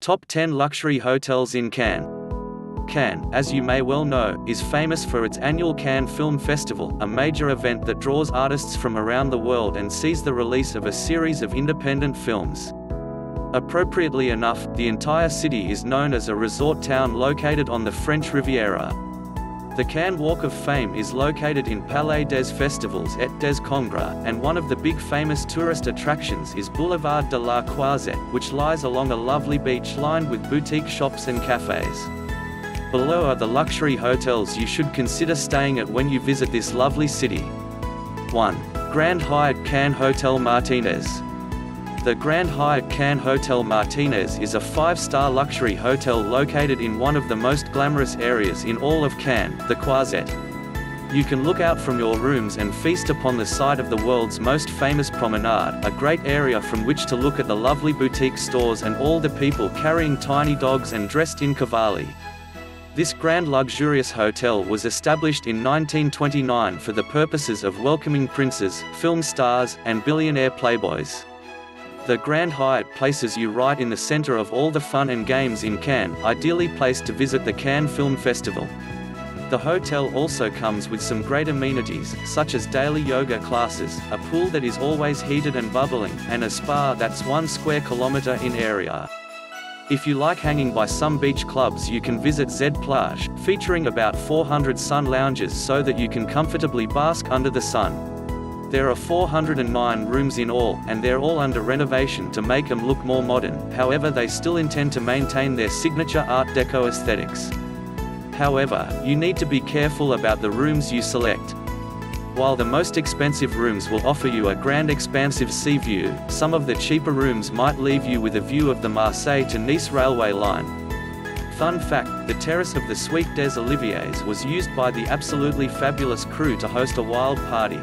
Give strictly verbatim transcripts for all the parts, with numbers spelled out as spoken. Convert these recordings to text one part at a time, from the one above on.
Top ten Luxury Hotels in Cannes. Cannes, as you may well know, is famous for its annual Cannes Film Festival, a major event that draws artists from around the world and sees the release of a series of independent films. Appropriately enough, the entire city is known as a resort town located on the French Riviera. The Cannes Walk of Fame is located in Palais des Festivals et des Congrès, and one of the big famous tourist attractions is Boulevard de la Croisette, which lies along a lovely beach lined with boutique shops and cafes. Below are the luxury hotels you should consider staying at when you visit this lovely city. one. Grand Hyatt Cannes Hotel Martinez. The Grand Hyatt Cannes Hotel Martinez is a five-star luxury hotel located in one of the most glamorous areas in all of Cannes, the Croisette. You can look out from your rooms and feast upon the sight of the world's most famous promenade, a great area from which to look at the lovely boutique stores and all the people carrying tiny dogs and dressed in cavalli. This grand luxurious hotel was established in nineteen twenty-nine for the purposes of welcoming princes, film stars, and billionaire playboys. The Grand Hyatt places you right in the center of all the fun and games in Cannes, ideally placed to visit the Cannes Film Festival. The hotel also comes with some great amenities, such as daily yoga classes, a pool that is always heated and bubbling, and a spa that's one square kilometer in area. If you like hanging by some beach clubs, you can visit Z Plage, featuring about four hundred sun lounges so that you can comfortably bask under the sun. There are four hundred nine rooms in all, and they're all under renovation to make them look more modern, however they still intend to maintain their signature Art Deco aesthetics. However, you need to be careful about the rooms you select. While the most expensive rooms will offer you a grand expansive sea view, some of the cheaper rooms might leave you with a view of the Marseille to Nice railway line. Fun fact, the terrace of the Suite des Oliviers was used by the absolutely fabulous crew to host a wild party.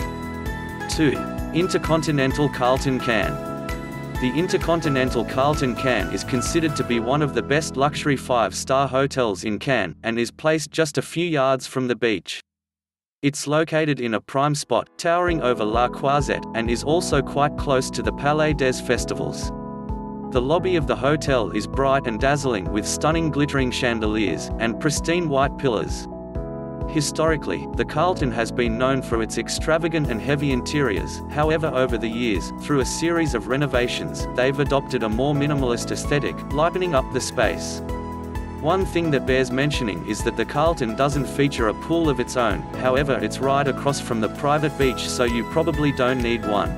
two. Intercontinental Carlton Cannes. The Intercontinental Carlton Cannes is considered to be one of the best luxury five-star hotels in Cannes, and is placed just a few yards from the beach. It's located in a prime spot, towering over La Croisette, and is also quite close to the Palais des Festivals. The lobby of the hotel is bright and dazzling with stunning glittering chandeliers, and pristine white pillars. Historically, the Carlton has been known for its extravagant and heavy interiors, however over the years, through a series of renovations, they've adopted a more minimalist aesthetic, lightening up the space. One thing that bears mentioning is that the Carlton doesn't feature a pool of its own, however it's right across from the private beach, so you probably don't need one.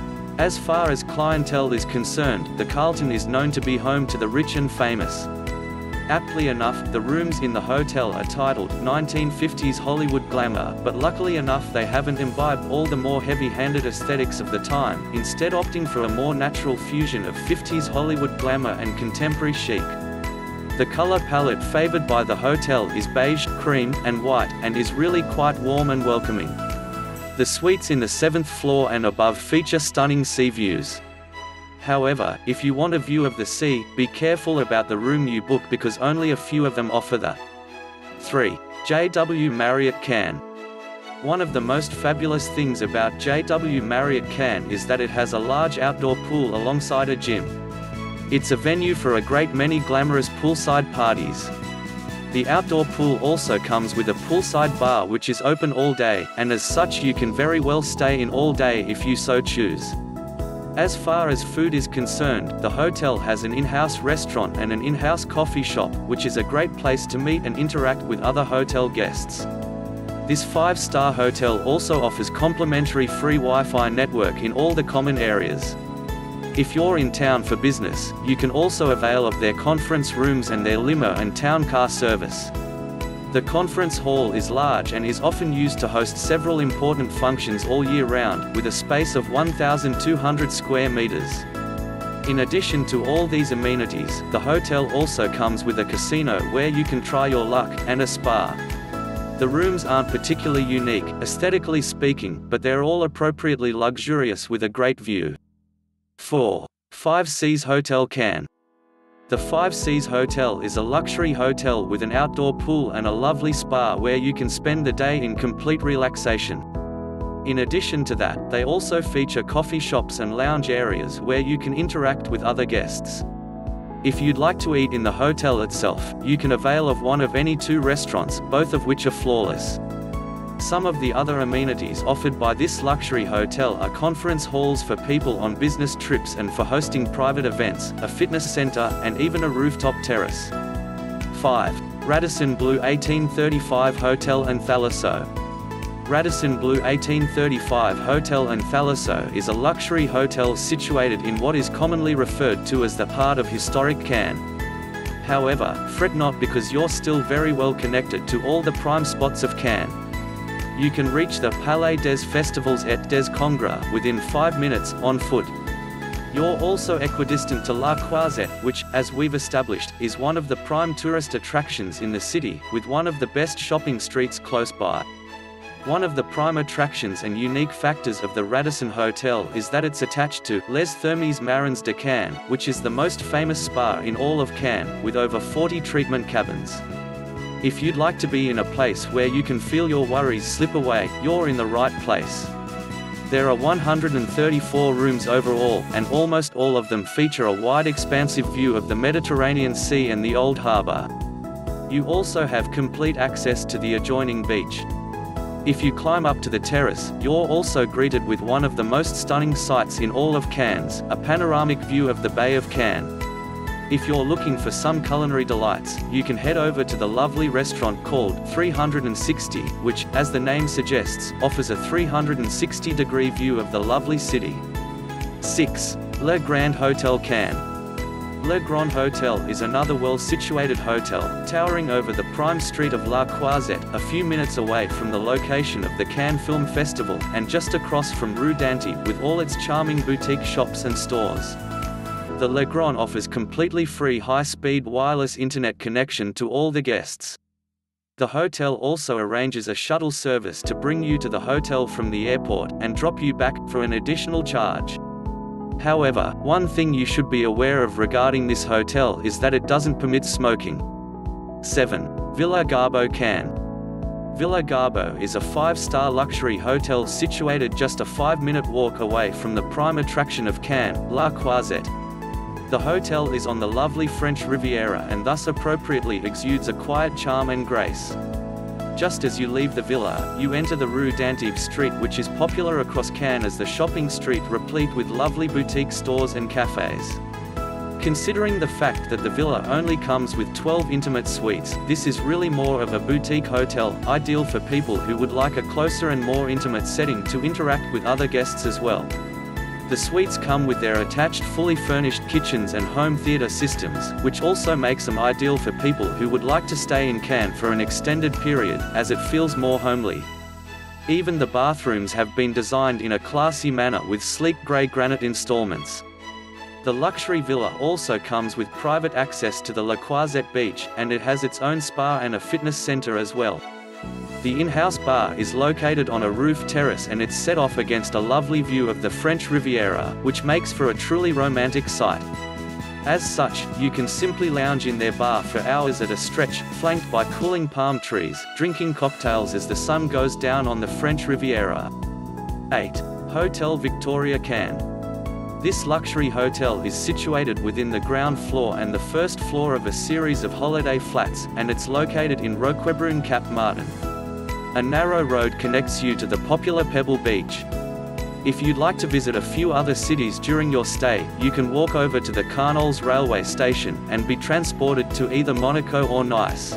As far as clientele is concerned, the Carlton is known to be home to the rich and famous. Aptly enough, the rooms in the hotel are titled nineteen fifties Hollywood Glamour, but luckily enough they haven't imbibed all the more heavy-handed aesthetics of the time, instead opting for a more natural fusion of fifties Hollywood glamour and contemporary chic. The color palette favored by the hotel is beige, cream, and white, and is really quite warm and welcoming. The suites in the seventh floor and above feature stunning sea views. However, if you want a view of the sea, be careful about the room you book because only a few of them offer that. three. J W Marriott Cannes. One of the most fabulous things about J W Marriott Cannes is that it has a large outdoor pool alongside a gym. It's a venue for a great many glamorous poolside parties. The outdoor pool also comes with a poolside bar which is open all day, and as such you can very well stay in all day if you so choose. As far as food is concerned, the hotel has an in-house restaurant and an in-house coffee shop, which is a great place to meet and interact with other hotel guests. This five-star hotel also offers complimentary free Wi-Fi network in all the common areas. If you're in town for business, you can also avail of their conference rooms and their limo and town car service. The conference hall is large and is often used to host several important functions all year round, with a space of one thousand two hundred square meters. In addition to all these amenities, the hotel also comes with a casino where you can try your luck, and a spa. The rooms aren't particularly unique, aesthetically speaking, but they're all appropriately luxurious with a great view. four. Five Seas Hotel Cannes. The Five Seas Hotel is a luxury hotel with an outdoor pool and a lovely spa where you can spend the day in complete relaxation. In addition to that, they also feature coffee shops and lounge areas where you can interact with other guests. If you'd like to eat in the hotel itself, you can avail of one of any two restaurants, both of which are flawless. Some of the other amenities offered by this luxury hotel are conference halls for people on business trips and for hosting private events, a fitness center, and even a rooftop terrace. five. Radisson Blu eighteen thirty-five Hotel and Thalasso. Radisson Blu eighteen thirty-five Hotel and Thalasso is a luxury hotel situated in what is commonly referred to as the heart of historic Cannes. However, fret not, because you're still very well connected to all the prime spots of Cannes. You can reach the Palais des Festivals et des Congrès within five minutes, on foot. You're also equidistant to La Croisette, which, as we've established, is one of the prime tourist attractions in the city, with one of the best shopping streets close by. One of the prime attractions and unique factors of the Radisson Hotel is that it's attached to Les Thermes Marins de Cannes, which is the most famous spa in all of Cannes, with over forty treatment cabins. If you'd like to be in a place where you can feel your worries slip away, you're in the right place. There are one hundred thirty-four rooms overall, and almost all of them feature a wide expansive view of the Mediterranean Sea and the Old Harbour. You also have complete access to the adjoining beach. If you climb up to the terrace, you're also greeted with one of the most stunning sights in all of Cannes, a panoramic view of the Bay of Cannes. If you're looking for some culinary delights, you can head over to the lovely restaurant called three hundred sixty, which, as the name suggests, offers a three hundred sixty degree view of the lovely city. six. Le Grand Hotel Cannes. Le Grand Hotel is another well-situated hotel, towering over the prime street of La Croisette, a few minutes away from the location of the Cannes Film Festival, and just across from Rue d'Antibes, with all its charming boutique shops and stores. The Le Grand offers completely free high-speed wireless internet connection to all the guests. The hotel also arranges a shuttle service to bring you to the hotel from the airport, and drop you back, for an additional charge. However, one thing you should be aware of regarding this hotel is that it doesn't permit smoking. seven. Villa Garbo Cannes. Villa Garbo is a five-star luxury hotel situated just a five-minute walk away from the prime attraction of Cannes, La Croisette. The hotel is on the lovely French Riviera and thus appropriately exudes a quiet charm and grace. Just as you leave the villa, you enter the Rue d'Antibes street, which is popular across Cannes as the shopping street replete with lovely boutique stores and cafes. Considering the fact that the villa only comes with twelve intimate suites, this is really more of a boutique hotel, ideal for people who would like a closer and more intimate setting to interact with other guests as well. The suites come with their attached fully furnished kitchens and home theatre systems, which also makes them ideal for people who would like to stay in Cannes for an extended period, as it feels more homely. Even the bathrooms have been designed in a classy manner with sleek grey granite installments. The luxury villa also comes with private access to the La Croisette beach, and it has its own spa and a fitness centre as well. The in-house bar is located on a roof terrace and it's set off against a lovely view of the French Riviera, which makes for a truly romantic sight. As such, you can simply lounge in their bar for hours at a stretch, flanked by cooling palm trees, drinking cocktails as the sun goes down on the French Riviera. eight. Hotel Victoria Cannes. This luxury hotel is situated within the ground floor and the first floor of a series of holiday flats, and it's located in Roquebrune Cap Martin. A narrow road connects you to the popular Pebble Beach. If you'd like to visit a few other cities during your stay, you can walk over to the Carnols railway station, and be transported to either Monaco or Nice.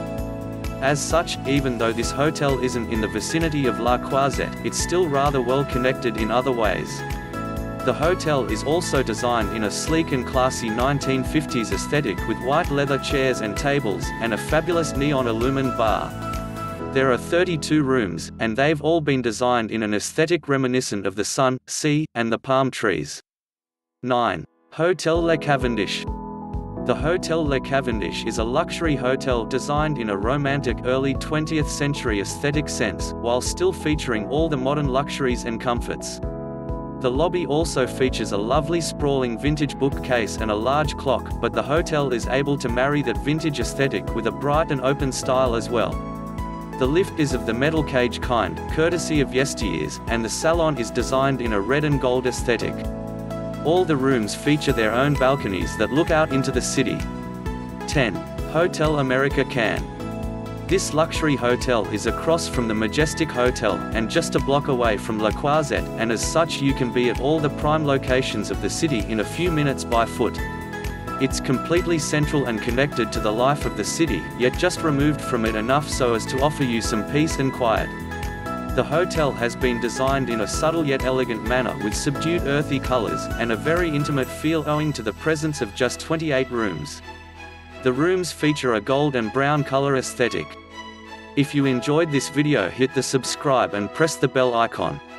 As such, even though this hotel isn't in the vicinity of La Croisette, it's still rather well connected in other ways. The hotel is also designed in a sleek and classy nineteen fifties aesthetic with white leather chairs and tables, and a fabulous neon-illumined bar. There are thirty-two rooms, and they've all been designed in an aesthetic reminiscent of the sun, sea, and the palm trees. nine. Hotel Le Cavendish. The Hotel Le Cavendish is a luxury hotel designed in a romantic early twentieth century aesthetic sense, while still featuring all the modern luxuries and comforts. The lobby also features a lovely sprawling vintage bookcase and a large clock, but the hotel is able to marry that vintage aesthetic with a bright and open style as well. The lift is of the metal cage kind, courtesy of yesteryears, and the salon is designed in a red and gold aesthetic. All the rooms feature their own balconies that look out into the city. ten. Hotel America Cannes. This luxury hotel is across from the Majestic Hotel, and just a block away from La Croisette, and as such you can be at all the prime locations of the city in a few minutes by foot. It's completely central and connected to the life of the city, yet just removed from it enough so as to offer you some peace and quiet. The hotel has been designed in a subtle yet elegant manner with subdued earthy colors, and a very intimate feel owing to the presence of just twenty-eight rooms. The rooms feature a gold and brown color aesthetic. If you enjoyed this video, hit the subscribe and press the bell icon.